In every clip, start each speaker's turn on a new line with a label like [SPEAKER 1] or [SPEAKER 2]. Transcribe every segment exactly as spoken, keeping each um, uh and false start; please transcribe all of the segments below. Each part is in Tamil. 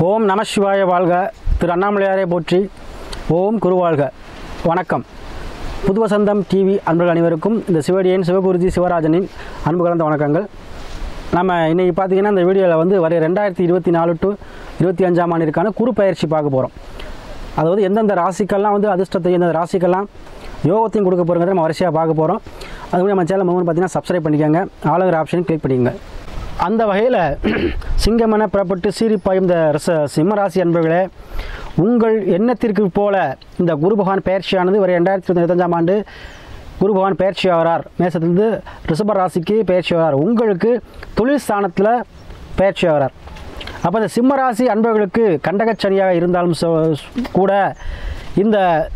[SPEAKER 1] ஓம் நம சிவாய வாழ்க. திரு அண்ணாமலையாரை போற்றி. ஓம் குருவாழ்க. வணக்கம். புதுவசந்தம் டிவி அன்பர்கள் அனைவருக்கும் இந்த சிவடியன் சிவகுருஜி சிவராஜனின் அன்பு கலந்த வணக்கங்கள். நம்ம இன்றைக்கி பார்த்திங்கன்னா இந்த வீடியோவில் வந்து வர ரெண்டாயிரத்தி இருபத்தி நாலு டு இருபத்தி அஞ்சாம் ஆண்டிற்கான குரு பயிற்சி பார்க்க போகிறோம். அதாவது எந்தெந்த ராசிக்கெல்லாம் வந்து அதிர்ஷ்டத்தையும் எந்தெந்த ராசிக்கெல்லாம் யோகத்தையும் கொடுக்க போகிறோங்கிறத நம்ம வரிசையாக பார்க்க போகிறோம். அதுக்கு நம்ம சேனல் மூணு பார்த்தீங்கன்னா சப்ஸ்கிரைப் பண்ணிக்கோங்க, ஆளுங்கிற ஆப்ஷன் கிளிக் பண்ணிக்கோங்க. அந்த வகையில் சிங்கமென புறப்பட்டு சீரிப்பாயும் இந்த ரச சிம்மராசி அன்பர்களே, உங்கள் எண்ணத்திற்கு போல இந்த குரு பகவான் பயிற்சியானது வரை ரெண்டாயிரத்தி இருபத்தஞ்சாம் ஆண்டு குரு பகவான் பயிற்சி ஆகிறார். மேசத்திலிருந்து ரிஷப ராசிக்கு பயிற்சி ஆகிறார். உங்களுக்கு தொழில் ஸ்தானத்தில் பயிற்சி ஆகிறார். அப்போ இந்த சிம்மராசி அன்பர்களுக்கு கண்டகச்சனியாக இருந்தாலும் கூட இந்த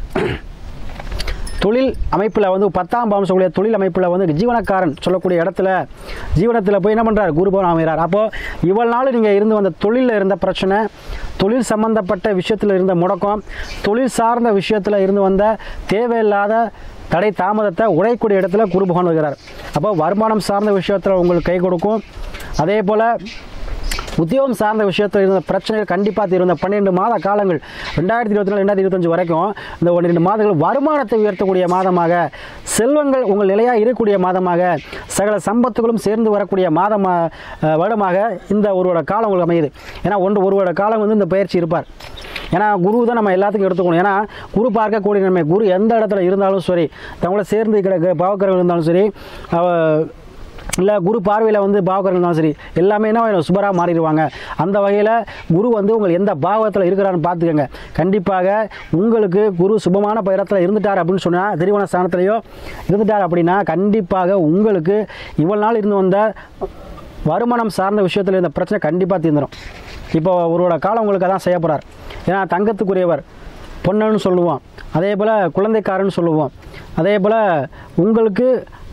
[SPEAKER 1] தொழில் அமைப்பில் வந்து பத்தாம் பாவம் சொல்லக்கூடிய தொழில் அமைப்பில் வந்து ஜீவனக்காரன் சொல்லக்கூடிய இடத்துல ஜீவனத்தில் போய் என்ன பண்ணுறார், குரு பகவான் அமைகிறார். அப்போது இவ்வளவு நாள் நீங்கள் இருந்து வந்த தொழிலில் இருந்த பிரச்சனை, தொழில் சம்பந்தப்பட்ட விஷயத்தில் இருந்த முடக்கம், தொழில் சார்ந்த விஷயத்தில் இருந்து வந்த தேவையில்லாத தடை தாமதத்தை உடைக்கூடிய இடத்துல குரு பகவான் வருகிறார். அப்போ வருமானம் சார்ந்த விஷயத்தில் உங்களுக்கு கை கொடுக்கும். அதே போல் உத்தியோகம் சார்ந்த விஷயத்தில் இருந்த பிரச்சனைகள் கண்டிப்பாக தீரும். இந்த பன்னிரெண்டு மாத காலங்கள் ரெண்டாயிரத்தி இருபத்தி நாலு ரெண்டாயிரத்தி இருபத்தஞ்சு வரைக்கும் இந்த பன்னிரெண்டு மாதங்கள் வருமானத்தை உயர்த்தக்கூடிய மாதமாக, செல்வங்கள் உங்கள் நிலையாக இருக்கக்கூடிய மாதமாக, சகல சம்பத்துகளும் சேர்ந்து வரக்கூடிய மாதமாக வருடமாக இந்த ஒரு வருட காலம் உங்களுக்கு அமையுது. ஏன்னா ஒன்று ஒரு வருட காலம் வந்து இந்த பயிற்சி இருப்பார். ஏன்னா குரு தான் நம்ம எல்லாத்துக்கும் எடுத்துக்கணும். ஏன்னா குரு பார்க்கக்கூடிய நன்மை, குரு எந்த இடத்துல இருந்தாலும் சரி, தங்களோட சேர்ந்து கிடக்க பாவக்கர்கள் இருந்தாலும் சரி, இல்லை குரு பார்வையில் வந்து பாவக்கர்கள் இருந்தாலும் சரி, எல்லாமே என்ன சுபராக மாறிடுவாங்க. அந்த வகையில் குரு வந்து உங்கள் எந்த பாவத்தில் இருக்கிறான்னு பார்த்துக்கோங்க. கண்டிப்பாக உங்களுக்கு குரு சுபமான பயிரத்தில் இருந்துட்டார் அப்படின்னு சொன்னால், திருமண ஸ்தானத்திலையோ இருந்துட்டார் அப்படின்னா கண்டிப்பாக உங்களுக்கு இவ்வளவு நாள் இருந்து வந்த வருமானம் சார்ந்த விஷயத்தில் இருந்த பிரச்சனை கண்டிப்பாக தீர்ந்துடும். இப்போ ஒருவோட காலம் உங்களுக்கு அதான் செய்ய போகிறார். ஏன்னா தங்கத்துக்குரியவர் பொண்ணுன்னு சொல்லுவோம், அதே போல் குழந்தைக்காரன்னு சொல்லுவோம், அதே போல் உங்களுக்கு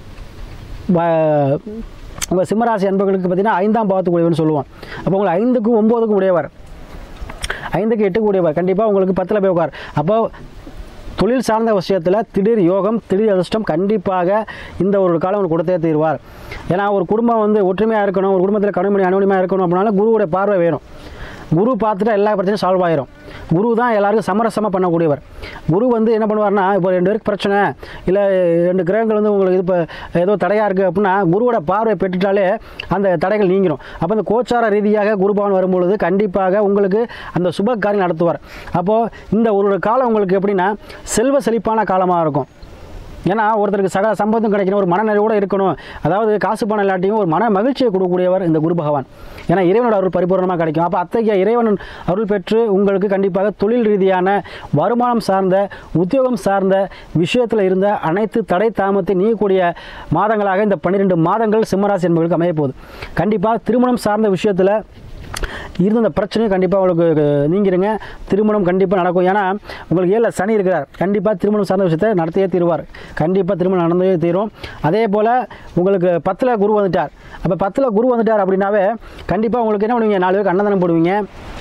[SPEAKER 1] உங்கள் சிம்மராசி அன்பர்களுக்கு பார்த்தீங்கன்னா ஐந்தாம் பாவத்துக்கு உடையவர்னு சொல்லுவோம். அப்போ உங்களுக்கு ஐந்துக்கும் ஒம்போதுக்கும் உடையவர், ஐந்துக்கு எட்டுக்கு உடையவர், கண்டிப்பாக உங்களுக்கு பத்தில் போய் உட்கார். அப்போ தொழில் சார்ந்த விஷயத்தில் திடீர் யோகம், திடீர் அதிர்ஷ்டம் கண்டிப்பாக இந்த ஒரு காலம் உங்களுக்கு கொடுத்தே தீர்வார். ஏன்னா ஒரு குடும்பம் வந்து ஒற்றுமையாக இருக்கணும், ஒரு குடும்பத்தில் கடுமையாக அனுமதியாக இருக்கணும் அப்படின்னாலும் குருவோட பார்வை வேணும். குரு பார்த்துட்டா எல்லா பிரச்சனையும் சால்வ் ஆயிரும். குரு தான் எல்லாருக்கும் சமரசமாக பண்ணக்கூடியவர். குரு வந்து என்ன பண்ணுவார்னா, இப்போ ரெண்டு பேருக்கு பிரச்சனை இல்லை, ரெண்டு கிரகங்கள் வந்து உங்களுக்கு இது இப்போ ஏதோ தடையாக இருக்குது அப்படின்னா குருவோட பார்வை பெற்றுட்டாலே அந்த தடைகள் நீங்கிடும். அப்போ இந்த கோச்சார ரீதியாக குரு பகவான் வரும்பொழுது கண்டிப்பாக உங்களுக்கு அந்த சுப காரியம் நடத்துவார். அப்போது இந்த ஒரு காலம் உங்களுக்கு எப்படின்னா செல்வ செழிப்பான காலமாக இருக்கும். ஏன்னா ஒருத்தருக்கு சகல சம்பந்தம் கிடைக்கணும், ஒரு மனநிறைவோடு இருக்கணும், அதாவது காசு பணம் இல்லாட்டியும் ஒரு மன மகிழ்ச்சியை கொடுக்கக்கூடியவர் இந்த குரு பகவான். ஏன்னா இறைவனோட அருள் பரிபூர்ணமாக கிடைக்கும். அப்போ அத்தகைய இறைவன் அருள் பெற்று உங்களுக்கு கண்டிப்பாக தொழில் ரீதியான வருமானம் சார்ந்த உத்தியோகம் சார்ந்த விஷயத்தில் இருந்த அனைத்து தடை தாமத்தை நீக்கக்கூடிய மாதங்களாக இந்த பன்னிரெண்டு மாதங்கள் சிம்மராசி என்பவர்களுக்கு அமைய போகுது. கண்டிப்பாக திருமணம் சார்ந்த விஷயத்தில் இருந்த அந்த பிரச்சனையும் கண்டிப்பாக உங்களுக்கு நீங்கிருங்க. திருமணம் கண்டிப்பாக நடக்கும். ஏன்னா உங்களுக்கு ஏழில் சனி இருக்கிறார். கண்டிப்பாக திருமணம் சார்ந்த விஷயத்தை நடத்தியே தீருவார். கண்டிப்பாக திருமணம் நடந்தே தீரும். அதே போல் உங்களுக்கு பத்தில் குரு வந்துட்டார். அப்போ பத்தில் குரு வந்துட்டார் அப்படின்னாவே கண்டிப்பாக உங்களுக்கு என்ன பண்ணுவீங்க, நாலு பேருக்கு அன்னதானம் போடுவீங்க,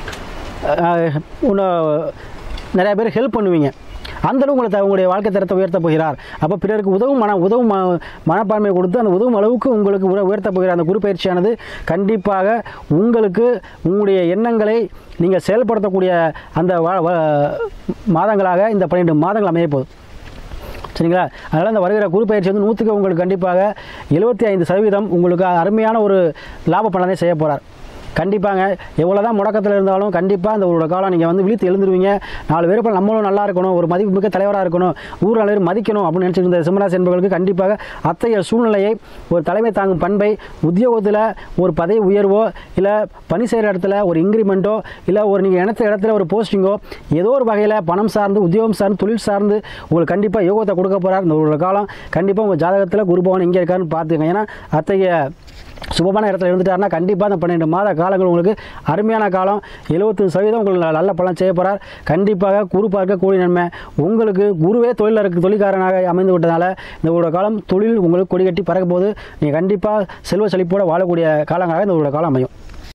[SPEAKER 1] இன்னும் நிறையா பேர் ஹெல்ப் பண்ணுவீங்க. அந்தளவு உங்களுக்கு உங்களுடைய வாழ்க்கை தரத்தை உயர்த்த போகிறார். அப்போ பிறருக்கு உதவும் மன உதவும் மனப்பான்மை கொடுத்து அந்த உதவும் அளவுக்கு உங்களுக்கு உயர்த்த போகிறார். அந்த குரு பயிற்சியானது கண்டிப்பாக உங்களுக்கு உங்களுடைய எண்ணங்களை நீங்கள் செயல்படுத்தக்கூடிய அந்த மாதங்களாக இந்த பன்னிரெண்டு மாதங்கள் அமைய போகுது. சரிங்களா? அதனால் இந்த வருகிற குரு பயிற்சி வந்து நூற்றுக்கு உங்களுக்கு கண்டிப்பாக எழுபத்தி ஐந்து சதவீதம் உங்களுக்கு அருமையான ஒரு லாப பலனை செய்ய போகிறார். கண்டிப்பாங்க எவ்வளோ தான் முடக்கத்தில் இருந்தாலும் கண்டிப்பாக அந்த ஒரு காலம் நீங்கள் வந்து விழித்து எழுந்துருவீங்க. நாலு பேர் இப்போ நம்மளும் நல்லா இருக்கணும், ஒரு மதிப்பு மிக்க தலைவராக இருக்கணும், ஊர் நாலு பேர் மதிக்கணும் அப்படின்னு நினச்சிருந்த சிம்மராசி என்பவர்களுக்கு கண்டிப்பாக அத்தகைய சூழ்நிலையை, ஒரு தலைமை தாங்கும் பண்பை, உத்தியோகத்தில் ஒரு பதவி உயர்வோ, இல்லை பணி செய்கிற இடத்துல ஒரு இன்க்ரிமெண்ட்டோ, இல்லை ஒரு நீங்கள் நினைத்த இடத்துல ஒரு போஸ்டிங்கோ, ஏதோ ஒரு வகையில் பணம் சார்ந்து உத்தியோகம் சார்ந்து தொழில் சார்ந்து உங்களுக்கு கண்டிப்பாக யோகத்தை கொடுக்க போகிறார். இந்த ஒரு காலம் கண்டிப்பாக உங்கள் ஜாதகத்தில் குரு பகவான் எங்கே இருக்காருன்னு பார்த்துக்கங்க. ஏன்னா அத்தகைய சுபமான இடத்துல இருந்துட்டாருன்னா கண்டிப்பாக அந்த பன்னெண்டு மாத காலங்கள் உங்களுக்கு அருமையான காலம். எழுபத்தி சதவீதம் உங்களுக்கு நல்ல பலன் செய்ய போகிறார். கண்டிப்பாக குரு பார்க்க கூடிய நன்மை. உங்களுக்கு குருவே தொழில் இருக்கு தொழில்காரனாக அமைந்து விட்டதால் இந்த ஒரு காலம் தொழில் உங்களுக்கு கொடி கட்டி பறக்க போது நீங்கள் கண்டிப்பாக செல்வ செழிப்போடு வாழக்கூடிய காலங்களாக இந்த ஒரு காலம் அமையும்.